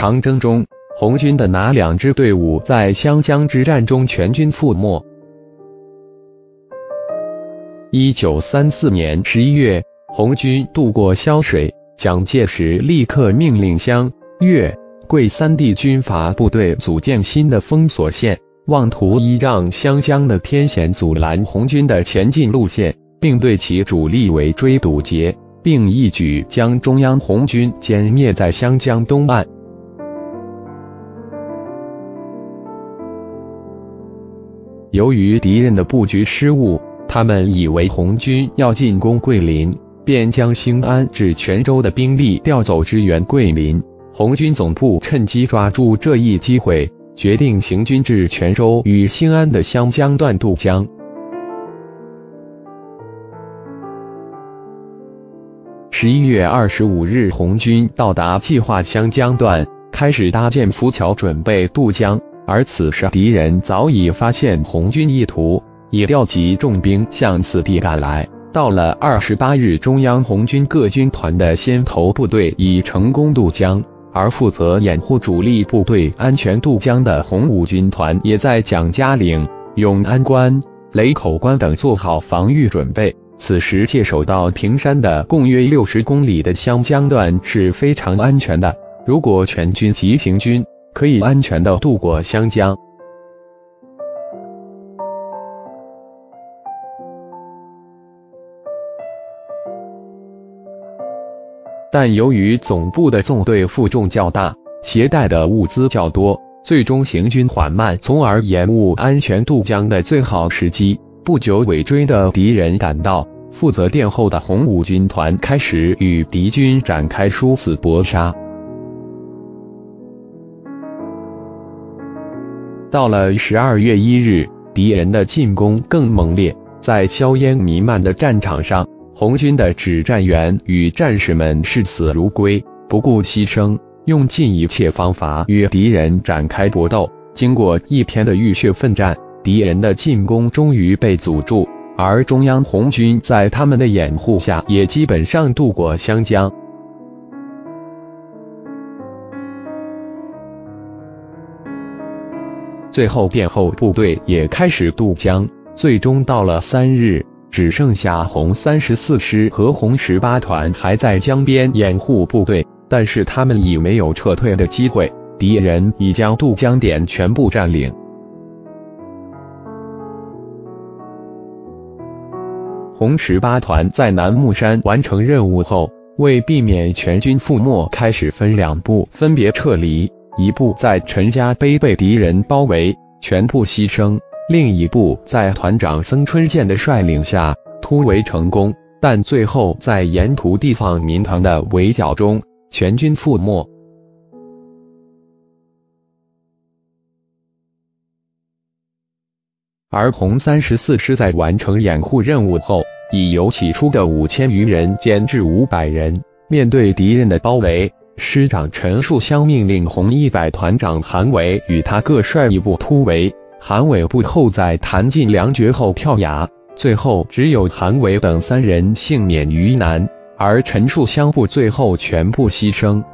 长征中，红军的哪2支队伍在湘江之战中全军覆没？1934年11月，红军渡过潇水，蒋介石立刻命令湘、粤、桂3地军阀部队组建新的封锁线，妄图依仗湘江的天险阻拦红军的前进路线，并对其主力围追堵截，并一举将中央红军歼灭在湘江东岸。由于敌人的布局失误，他们以为红军要进攻桂林，便将兴安至泉州的兵力调走支援桂林。红军总部趁机抓住这一机会，决定行军至泉州与兴安的湘江段渡江。11月25日，红军到达计划湘江段，开始搭建浮桥准备渡江。而此时敌人早已发现红军意图，也调集重兵向此地赶来。到了28日，中央红军各军团的先头部队已成功渡江，而负责掩护主力部队安全渡江的红五军团也在蒋家岭、永安关、雷口关等做好防御准备。此时界首到平山的共约60公里的湘江段是非常安全的，如果全军急行军，可以安全地渡过湘江。但由于总部的纵队负重较大，携带的物资较多，最终行军缓慢，从而延误安全渡江的最好时机。不久，尾追的敌人赶到，负责殿后的红五军团开始与敌军展开殊死搏杀。到了12月1日，敌人的进攻更猛烈，在硝烟弥漫的战场上，红军的指战员与战士们视死如归，不顾牺牲，用尽一切方法与敌人展开搏斗。经过1天的浴血奋战，敌人的进攻终于被阻住，而中央红军在他们的掩护下也基本上渡过湘江。最后殿后部队也开始渡江，最终到了3日，只剩下红34师和红18团还在江边掩护部队，但是他们已没有撤退的机会，敌人已将渡江点全部占领。红18团在南木山完成任务后，为避免全军覆没，开始分2部分别撤离，一部在陈家碑被敌人包围，全部牺牲，另一部在团长曾春建的率领下突围成功，但最后在沿途地方民团的围剿中全军覆没。而红34师在完成掩护任务后，已由起初的5000余人减至500人。面对敌人的包围，师长陈树湘命令红100团长韩伟与他各率一部突围。韩伟部后在弹尽粮绝后跳崖，最后只有韩伟等3人幸免于难，而陈树湘部最后全部牺牲。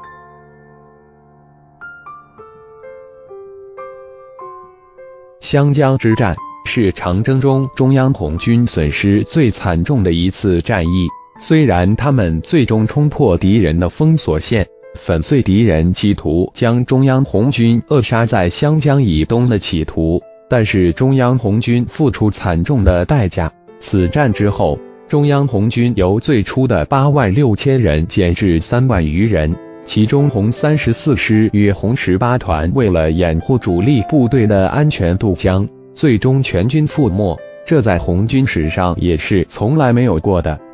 湘江之战是长征中中央红军损失最惨重的一次战役，虽然他们最终冲破敌人的封锁线，粉碎敌人企图将中央红军扼杀在湘江以东的企图，但是中央红军付出惨重的代价。此战之后，中央红军由最初的86000人减至3万余人，其中红34师与红18团为了掩护主力部队的安全渡江，最终全军覆没，这在红军史上也是从来没有过的。